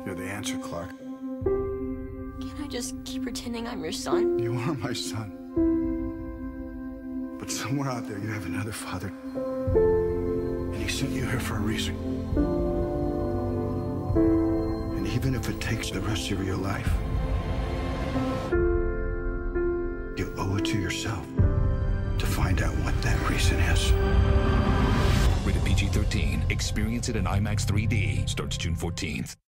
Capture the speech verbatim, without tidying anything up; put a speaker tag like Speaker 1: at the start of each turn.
Speaker 1: You're the answer, Clark.
Speaker 2: Can I just keep pretending I'm your son?
Speaker 1: You are my son. But somewhere out there, you have another father. And he sent you here for a reason. And even if it takes the rest of your life, you owe it to yourself to find out what that reason is.
Speaker 3: Rated P G thirteen. Experience it in IMAX three D. Starts June fourteenth.